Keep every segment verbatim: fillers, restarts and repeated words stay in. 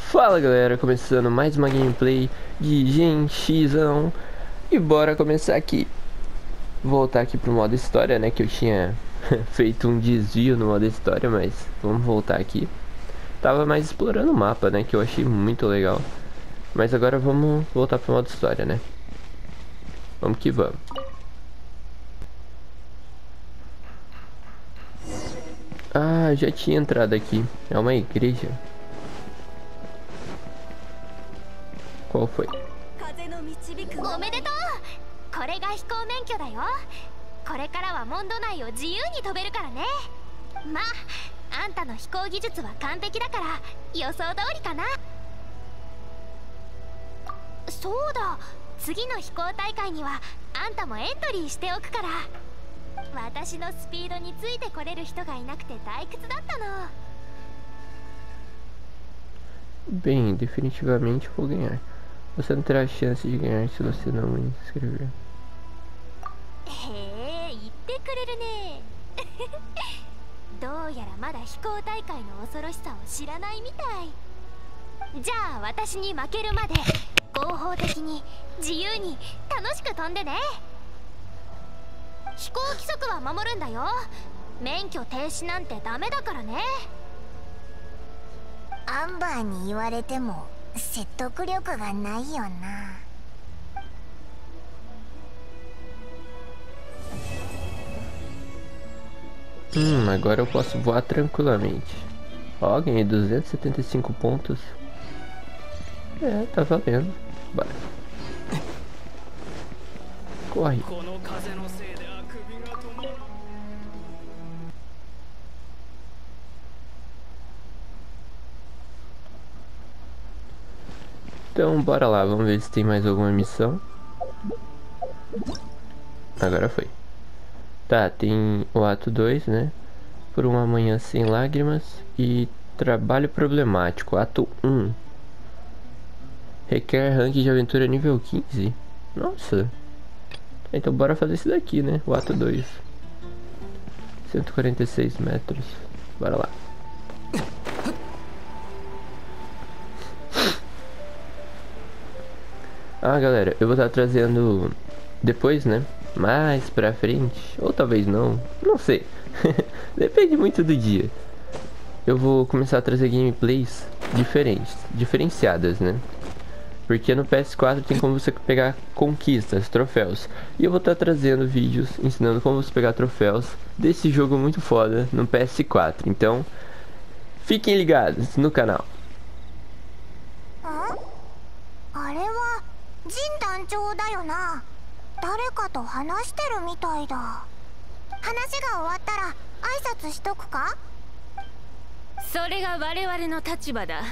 Fala galera, começando mais uma gameplay de Genshizão. E bora começar aqui. Voltar aqui pro modo história, né, que eu tinha feito um desvio no modo história, mas vamos voltar aqui. Tava mais explorando o mapa, né, que eu achei muito legal. Mas agora vamos voltar pro modo história, né. Vamos que vamos. Ah, já tinha entrado aqui. É uma igreja. Qual foi? おめでとう。これが飛行免許だよ。これからはモンド内を自由に飛べるからね。まあ、あんたの飛行技術は完璧だから予想通りかな。そうだ、次の飛行大会にはあんたもエントリーしておくから。私のスピードについてこれる人がいなくて退屈だったの。 Bem, definitivamente vou ganhar. Você não terá chance de ganhar se você não me inscrever. へえ、言ってくれるね。どうやらまだ飛行大会の恐ろしさを知らないみたい。じゃあ私に負けるまで合法的に自由に楽しく飛んでね。飛行規則は守るんだよ。免許停止なんてダメだからね。 アンバーに言われても説得力がないよな。 Hum, agora eu posso voar tranquilamente. Ó, ganhei duzentos e setenta e cinco pontos. É, tá valendo. Bora. Corre. Então, bora lá. Vamos ver se tem mais alguma missão. Agora foi. Tá, tem o ato dois, né? Por uma manhã sem lágrimas. E trabalho problemático, ato um. Requer ranking de aventura nível quinze. Nossa. Então bora fazer isso daqui, né? O ato dois. cento e quarenta e seis metros. Bora lá. Ah, galera, eu vou estar trazendo depois, né? Mais pra frente, ou talvez não, não sei. Depende muito do dia. Eu vou começar a trazer gameplays diferentes, diferenciadas, né? Porque no P S quatro tem como você pegar conquistas, troféus. E eu vou estar trazendo vídeos ensinando como você pegar troféus desse jogo muito foda no P S quatro. Então, fiquem ligados no canal. あれはジン団長だよな。誰かと話してるみたいだ。話が終わったら挨拶しとくか。 それが我々の立場だ。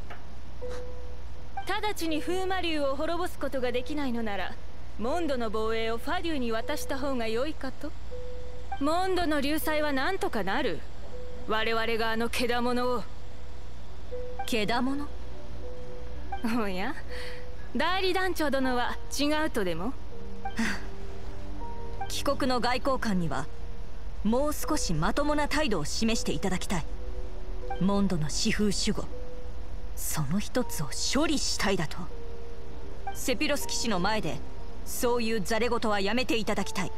直ちに風魔竜を滅ぼすことができないのなら、モンドの防衛をファデューに渡した方が良いかと。モンドの流祭は何とかなる。我々があのけだものを。けだもの？おや、代理団長殿は違うとでも？ 帰国の外交官にはもう少しまともな態度を示していただきたい。モンドの四風守護、その一つを処理したいだと。セピロス騎士の前でそういうざれ言はやめていただきたい。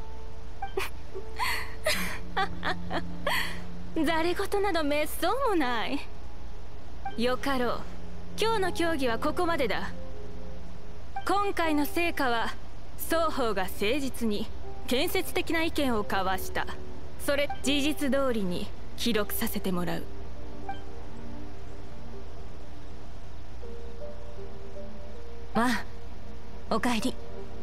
ざれ言などめっそうもない。よかろう、今日の協議はここまでだ。今回の成果は双方が誠実に建設的な意見を交わした。それ事実通りに記録させてもらう。 まあ、おかえり。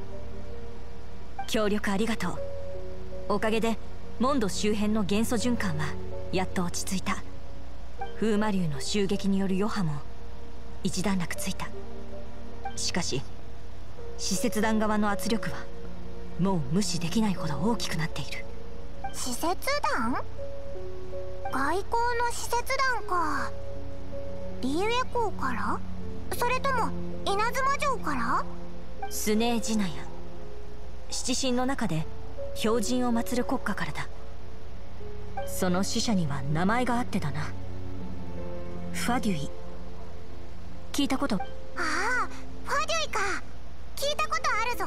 協力ありがとう。おかげでモンド周辺の元素循環はやっと落ち着いた。風魔竜の襲撃による余波も一段落ついた。しかし使節団側の圧力はもう無視できないほど大きくなっている。 使節団？外交の使節団か。リエウェ公から？それとも稲妻城から？ スネージナヤ、七神の中で標準を祀る国家からだ。その使者には名前があってだな。ファデュイ。 聞いたこと。 ああ、ファデュイか。聞いたことあるぞ。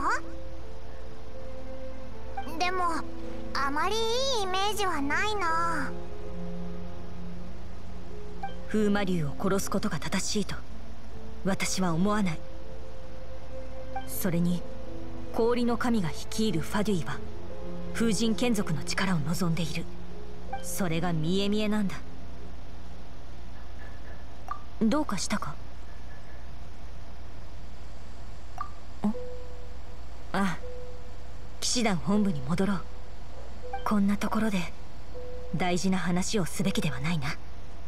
でもあまりいいイメージはないな。 風魔竜を殺すことが正しいと私は思わない。それに氷の神が率いるファデュイは風神眷属の力を望んでいる。それが見え見えなんだ。どうかしたか？ああ、騎士団本部に戻ろう。こんなところで大事な話をすべきではないな。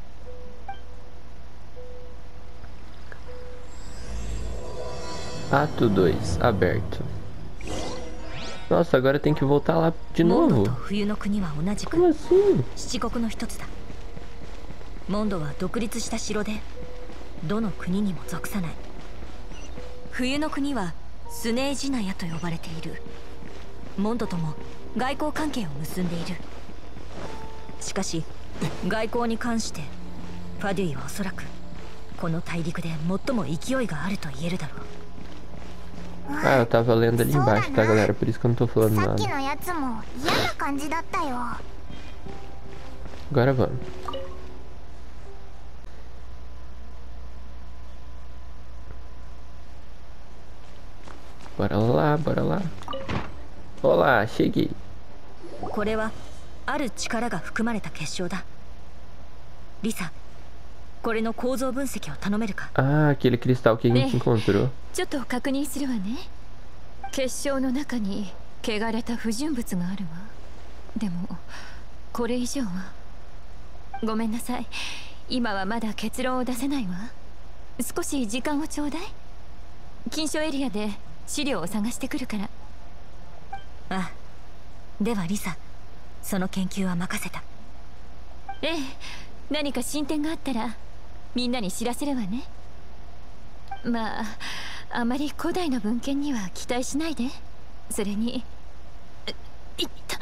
Ato dois, aberto. Nossa, agora tem que voltar lá de novo. Como assim? 七国の一つだ。モンドは独立した城でどの国にも属さない。冬の国はスネージナヤと呼ばれている。モンドとも外交関係を結んでいる。しかし外交に関してファデュイはおそらくこの大陸で最も勢いがあると言えるだろう。 Ah, eu tava lendo ali embaixo, tá, galera? Por isso que eu não tô falando nada. Agora vamos. Bora lá, bora lá. Olá, cheguei. これはある力が含まれた結晶だ。リサ、これの構造分析を頼めるか？ Ah, aquele cristal que a gente encontrou. ちょっと確認するわね。結晶の中に汚れた不純物があるわ。でもこれ以上は。ごめんなさい、今はまだ結論を出せないわ。少し時間をちょうだい。禁書エリアで資料を探してくるから。 ああ、ではリサ、その研究は任せた。 ええ、何か進展があったらみんなに知らせるわね。まああまり古代の文献には期待しないで。それにいった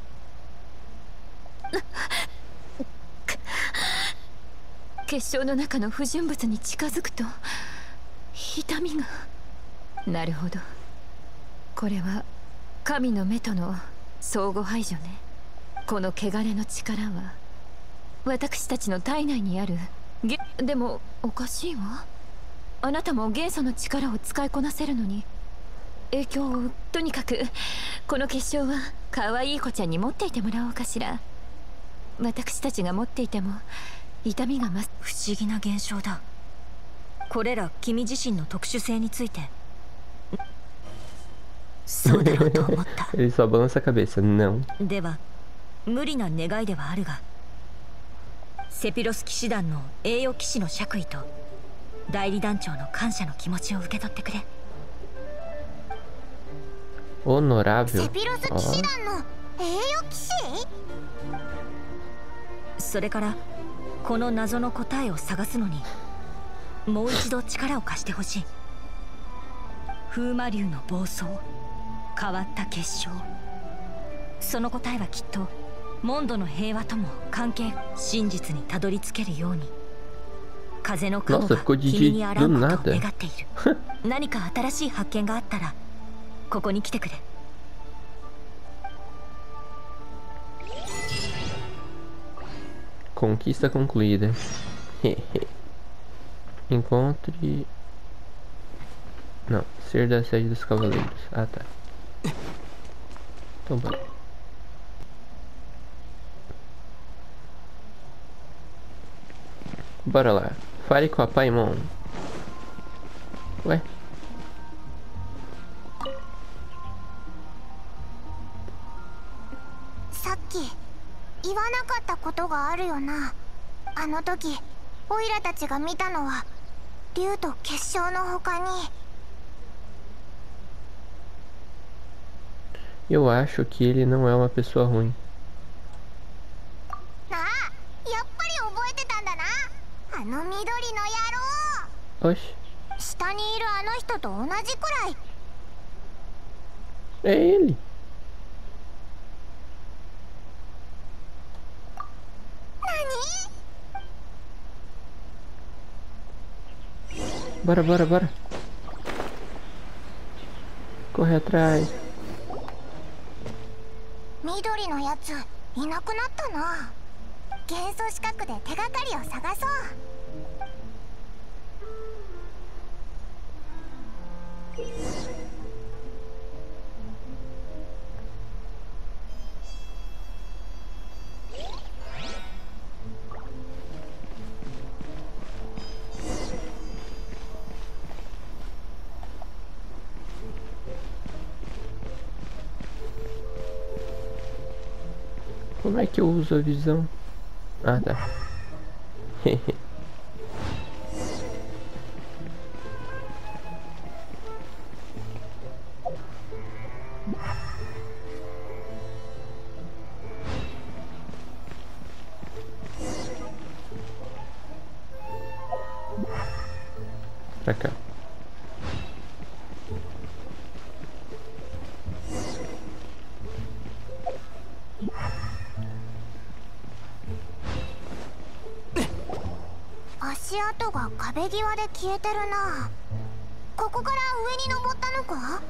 結晶の中の不純物に近づくと痛みが。なるほど、これは神の目との相互排除ね。この汚れの力は私たちの体内にあるげでもおかしいわ。あなたも元素の力を使いこなせるのに影響を。とにかくこの結晶は可愛い子ちゃんに持っていてもらおうかしら。私たちが持っていても痛みが増す。 不思議な現象だ。これら君自身の特殊性について。そうだろうと思った。 Ele só balança a cabeça, não. では無理な願いではあるが、セピロス騎士団の栄誉騎士の爵位と代理団長の感謝の気持ちを受け取ってくれ。 Honorável. セピロス騎士団の栄誉騎士？ それからこの謎の答えを探すのにもう一度力を貸してほしい。風魔竜の暴走、変わった結晶、その答えはきっとモンドの平和とも関係。真実にたどり着けるように風の顔が君に洗うことを願っている。何か新しい発見があったらここに来てくれ。 Conquista concluída. Encontre... Não, ser da sede dos cavaleiros. Ah, tá. Então bora. Bora lá. Fale com a Paimon. Ué? Saki, 言わなかったことがあるよな。あの時オイラたちが見たのは竜と結晶の他に。 Eu acho que ele não é uma pessoa ruim. Ah, やっぱり覚えてたんだな。あの緑の野郎。 Oxe. 下にいるあの人と同じくらい。 É ele. 何？ Bora, bora, bora. Corre atrás. 緑のやついなくなったな。元素四角で手がかりを探そう。 Como é que eu uso a visão? Ah, tá. Pra cá. Así跡が壁際で消えてるな。ここから上に登ったのか？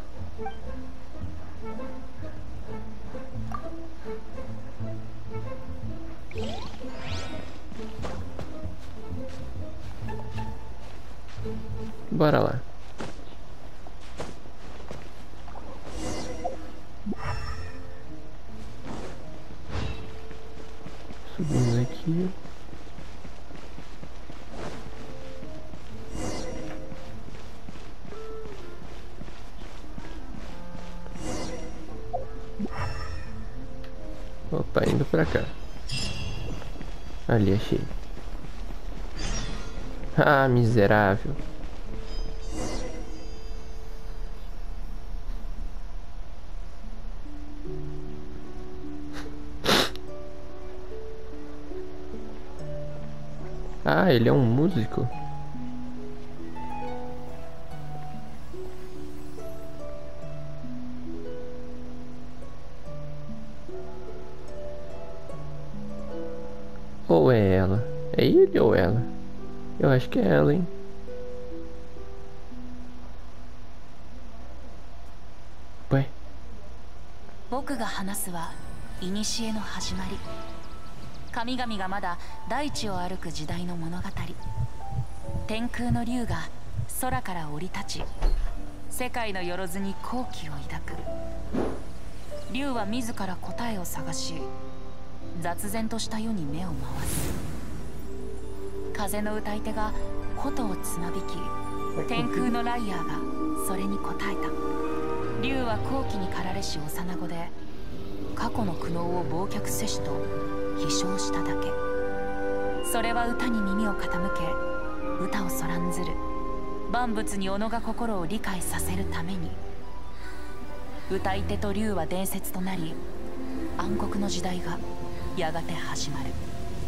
Bora lá. Subindo aqui. Opa, indo pra cá. Ali, achei. Ah, miserável. Ah, ele é um músico? Ou é ela? É ele ou ela? Eu acho que é ela, hein? Ué? 僕が話すは古の始まり。神々がまだ大地を歩く時代の物語。天空の竜が空から降り立ち、世界のよろずに好奇を抱く。竜は自ら答えを探し、雑然とした世に目を回す。風の歌い手が琴をつまびき、天空のライアーがそれに答えた。竜は好奇に駆られし幼子で、過去の苦悩を忘却せしと飛翔しただけ。それは歌に耳を傾け、歌をそらんずる万物に己が心を理解させるために。歌い手と竜は伝説となり、暗黒の時代がやがて始まる。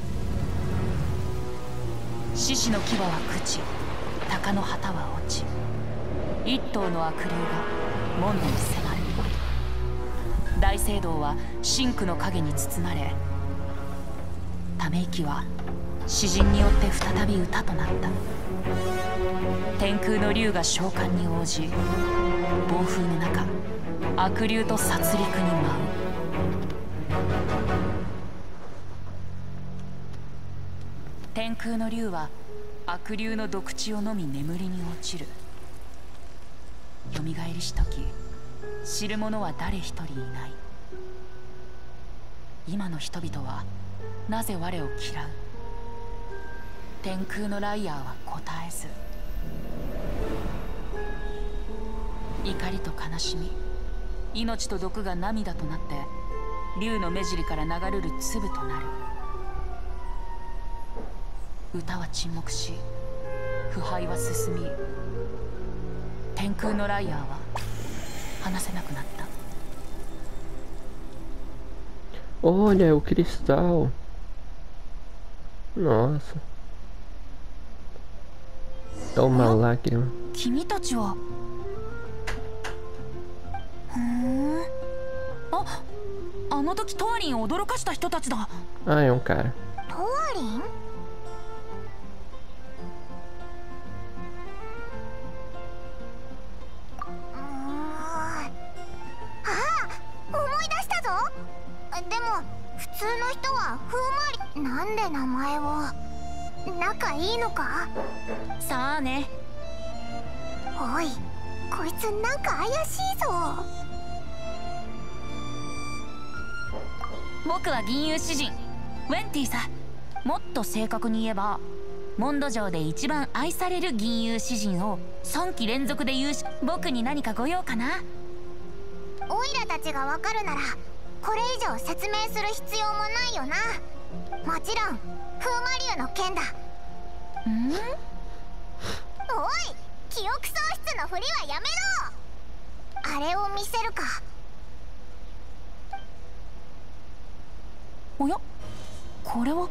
獅子の牙は朽ち、鷹の旗は落ち、一頭の悪霊が門戸に迫る。大聖堂は真紅の影に包まれ、ため息は詩人によって再び歌となった。天空の竜が召喚に応じ、暴風の中悪竜と殺戮に舞う。天空の竜は悪竜の毒血を飲み眠りに落ちる。よみがえりし時、知る者は誰一人いない。今の人々はなぜ我を嫌う？天空のライアーは答えず。怒りと悲しみ、命と毒が涙となって竜の目尻から流れる粒となる。歌は沈黙し、腐敗は進み、天空のライアーは話せなくなった。 Olha o cristal. Nossa. É uma lágrima. 君たちは。ふん。あ、あの時トワリンを驚かした人たちだ。 Ah, é um cara. トワリン？ で名前を。仲いいのか？ さあね。 おい、こいつなんか怪しいぞ。 僕は銀融詩人ウェンティさ。もっと正確に言えばモンド城で一番愛される銀融詩人をさんき連続で言うし、僕に何かご用かな？ オイラたちがわかるならこれ以上説明する必要もないよな。もちろん風魔竜の件だ。 ん？ おい、記憶喪失のふりはやめろ。あれを見せるか。 おや、これは。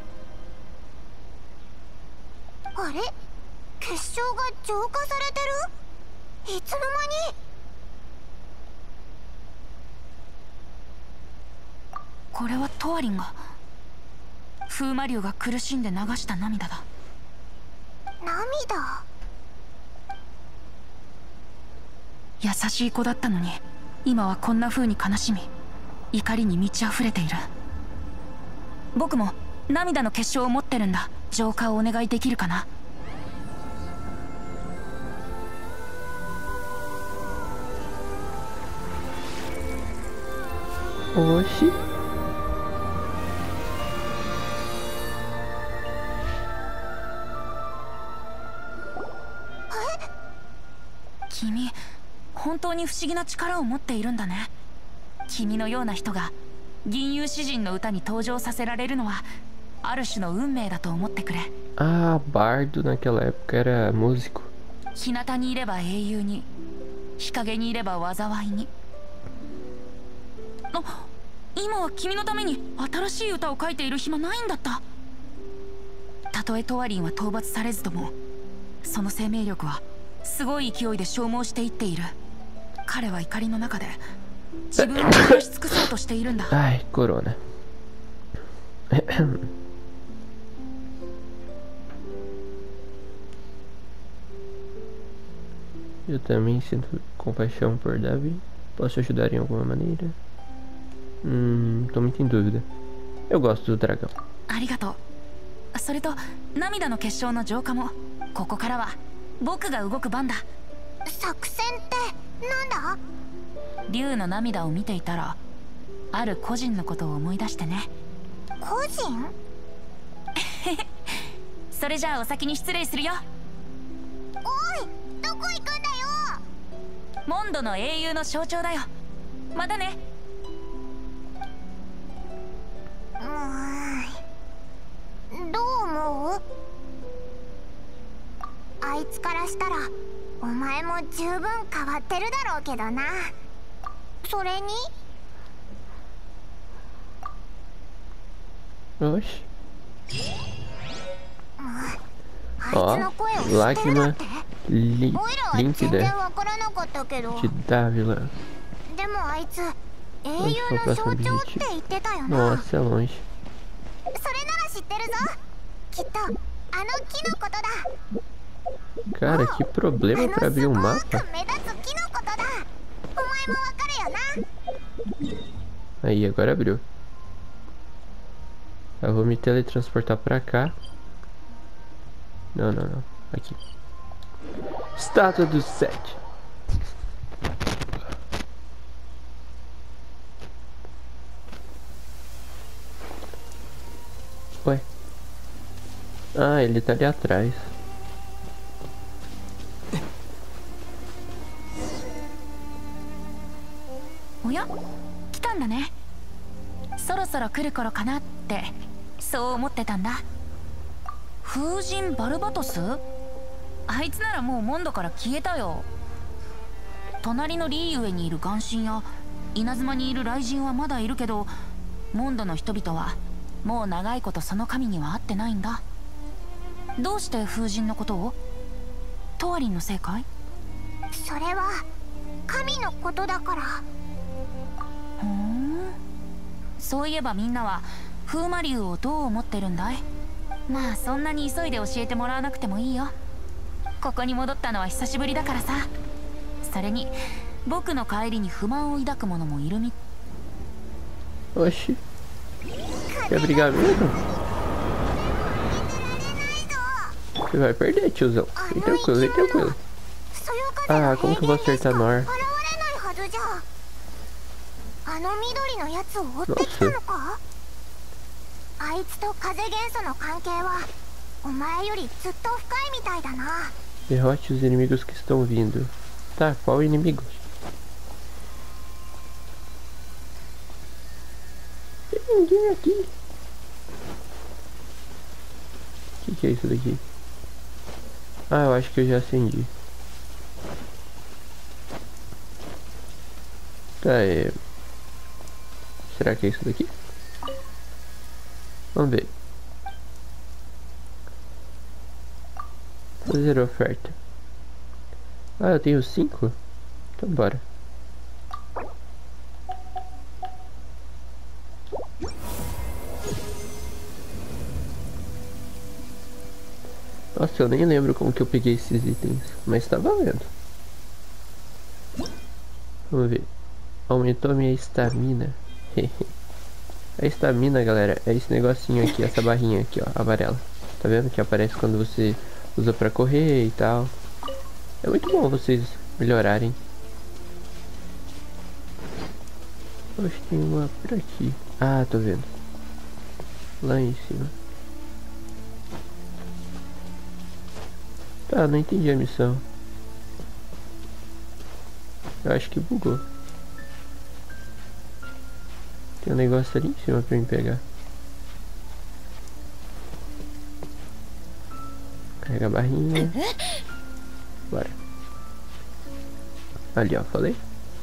あれ、結晶が浄化されてる？いつの間に？ これはトワリンが、風魔竜が苦しんで流した涙だ。 涙？ 優しい子だったのに今はこんな風に悲しみ怒りに満ち溢れている。僕も涙の結晶を持ってるんだ。浄化をお願いできるかな？ おし君、本当に不思議な力を持っているんだね。君のような人が銀融詩人の歌に登場させられるのはある種の運命だと思ってくれ。 Ah, Bardo naquela época era músico. 日向にいれば英雄に、日陰にいれば災いに。あ、今は君のために新しい歌を書いている暇ないんだった。たとえトワリンは討伐されずともその生命力はすごい勢いで消耗していっている。彼は怒りの中で自分を殺し尽くそうとしているんだ。 Ai, corona. Eu também sinto compaixão por Davi. Posso ajudar em alguma maneira? Hum, tô muito em dúvida. Eu gosto do dragão. ありがとう。それと涙の結晶の浄化もここからは僕が動く番だ。 作戦ってなんだ？ 竜の涙を見ていたらある個人のことを思い出してね。 個人？ それじゃあお先に失礼するよ。 おい、どこ行くんだよ。 モンドの英雄の象徴だよ。またね。 うーん、どう思う？あいつからしたらお前も十分変わってるだろうけどな。それに Oxi. あいつの声を知ってるだって。 Li オイラは全 Link 然 da わからなかったけど。 de Dávila. でもあいつ英雄の象徴って言ってたよな。 Nossa, é longe. それなら知ってるぞ。きっとあの木のことだ。 Cara, que problema pra abrir um mapa. Aí, agora abriu. Eu vou me teletransportar pra cá. Não, não, não. Aqui. Estátua do Sete. Ué. Ah, ele tá ali atrás. Oya? 来たんだね。そろそろ来る頃かなってそう思ってたんだ。風神バルバトス？あいつならもうモンドから消えたよ。隣のリーウェにいる眼神や稲妻にいる雷神はまだいるけど、モンドの人々はもう長いことその神には会ってないんだ。どうして風神のことを？トワリンのせいかい？ それは神のことだから。 ふん、そういえばみんなは風魔竜をどう思ってるんだい？まあそんなに急いで教えてもらわなくてもいいよ。ここに戻ったのは久しぶりだからさ。それに僕の帰りに不満を抱く者もいるみ。 Oxi. Quer brigar mesmo? Você vai perder, tiozão. Vem tranquilo, vem tranquilo. Ah, como que eu vou acertar Nor? Nossa. Derrote os inimigos que estão vindo. Tá, qual inimigo? Tem ninguém aqui. O que, que é isso daqui? Ah, eu acho que eu já acendi. Tá, é... Será que é isso daqui? Vamos ver. Fazer oferta. Ah, eu tenho cinco? Então bora. Nossa, eu nem lembro como que eu peguei esses itens, mas tá valendo. Vamos ver. Aumentou a minha estamina. A estamina, galera, é esse negocinho aqui, essa barrinha aqui, ó, amarela. Tá vendo? Que aparece quando você usa pra correr e tal. É muito bom vocês melhorarem. Acho que tem uma por aqui. Ah, tô vendo. Lá em cima. Tá, não entendi a missão. Eu acho que bugou. Tem um negócio ali em cima pra mim pegar. Carrega a barrinha. Bora. Ali, ó, falei.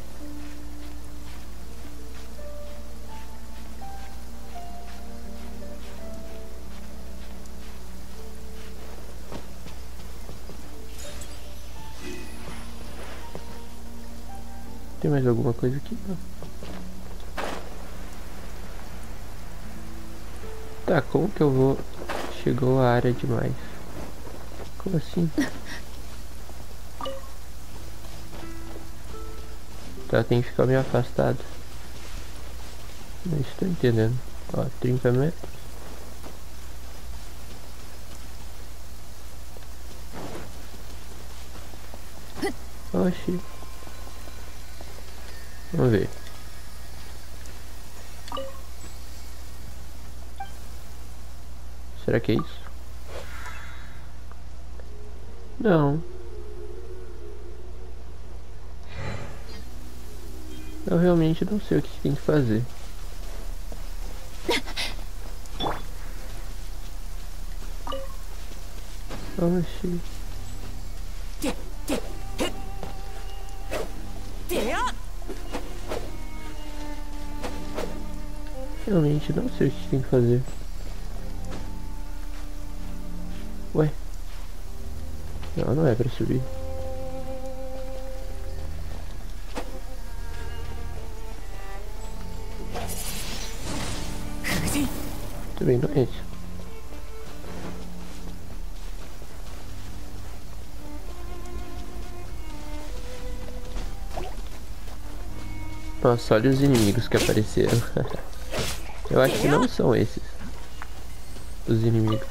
Tem mais alguma coisa aqui? Não. Tá, como que eu vou... Chegou a área demais. Como assim? Tá, tem que ficar meio afastado. Não estou entendendo. Ó, trinta metros. Oxi. Vamos ver. Será que é isso? Não. Eu realmente não sei o que tem que fazer. Oxi. Realmente não sei o que tem que fazer. Ué? Não, não é pra subir. Também não é isso. Nossa, olha os inimigos que apareceram. Eu acho que não são esses os inimigos.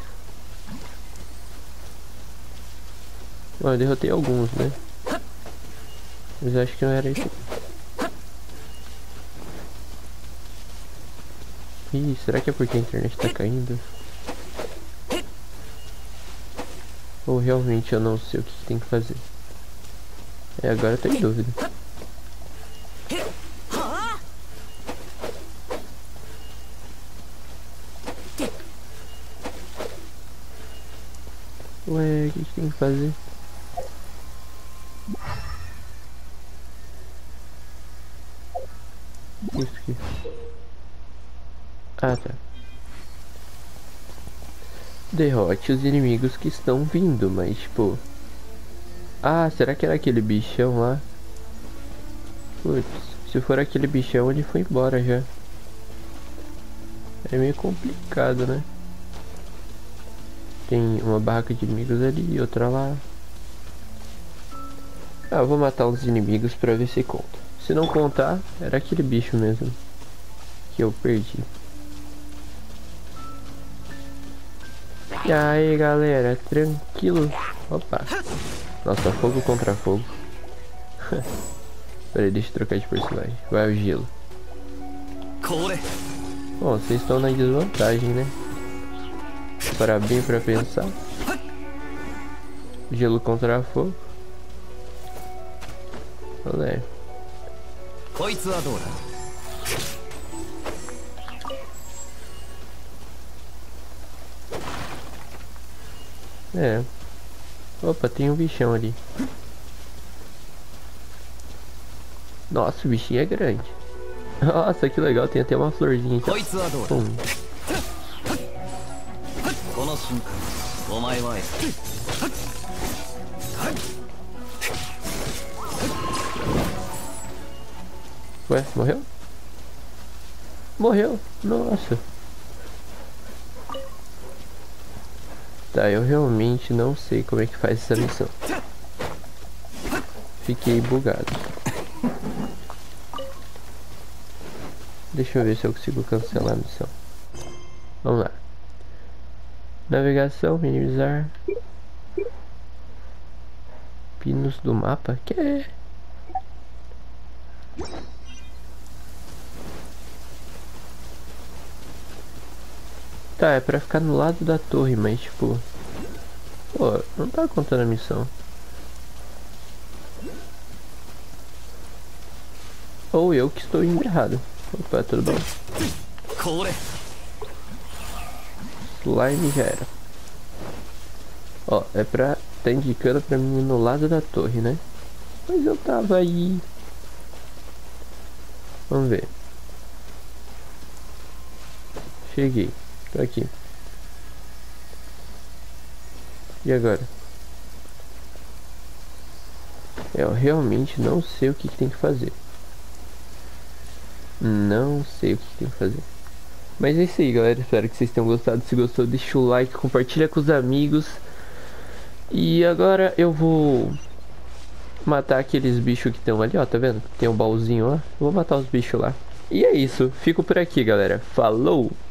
Bom, eu derrotei alguns, né? Mas eu acho que não era isso. Ih, será que é porque a internet tá caindo? Ou realmente eu não sei o que tem que fazer? É, agora eu tô em dúvida. Ué, o que tem que fazer? Isso aqui. Ah, tá. Derrote os inimigos que estão vindo, mas tipo... Ah, será que era aquele bichão lá? Putz, se for aquele bichão ele foi embora já. É meio complicado, né? Tem uma barraca de inimigos ali e outra lá. Ah, eu vou matar os inimigos pra ver se conta. Se não contar, era aquele bicho mesmo que eu perdi. E aí, galera, tranquilo? Opa. Nossa, fogo contra fogo. Peraí, deixa eu trocar de personagem. Vai o gelo. Bom, vocês estão na desvantagem, né? Para bem pra pensar. Gelo contra fogo. Olha. É. Opa, tem um bichão ali. Nossa, o bichinho é grande. Nossa, que legal, tem até uma florzinha aqui. Pum. Ué, morreu? Morreu? Nossa. Tá, eu realmente não sei como é que faz essa missão. Fiquei bugado. Deixa eu ver se eu consigo cancelar a missão. Vamos lá. Navegação, minimizar. Pinos do mapa? Que é? Tá, é pra ficar no lado da torre, mas tipo... Pô, não tá contando a missão. Ou eu que estou indo errado. Opa, tudo bom? Slime já era. Ó, é pra... Tá indicando pra mim ir no lado da torre, né? Mas eu tava aí. Vamos ver. Cheguei. Tô aqui. E agora? Eu realmente não sei o que, que tem que fazer. Não sei o que, que tem que fazer. Mas é isso aí, galera. Espero que vocês tenham gostado. Se gostou, deixa o like, compartilha com os amigos. E agora eu vou matar aqueles bichos que estão ali, ó. Tá vendo? Tem um baúzinho lá. Vou matar os bichos lá. E é isso. Fico por aqui, galera. Falou!